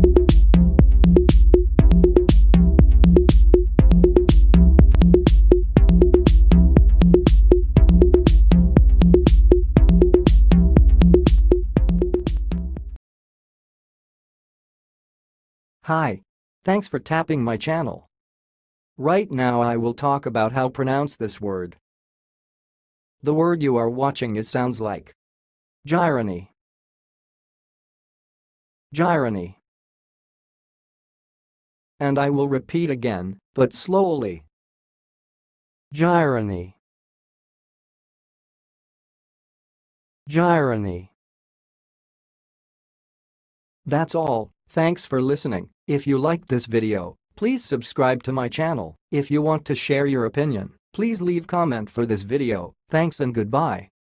Hi. Thanks for tapping my channel. Right now I will talk about how pronounce this word. The word you are watching sounds like Gyroney. Gyroney. And I will repeat again, but slowly. Gyroney. Gyroney. That's all. Thanks for listening. If you liked this video, please subscribe to my channel. If you want to share your opinion, please leave comment for this video. Thanks and goodbye.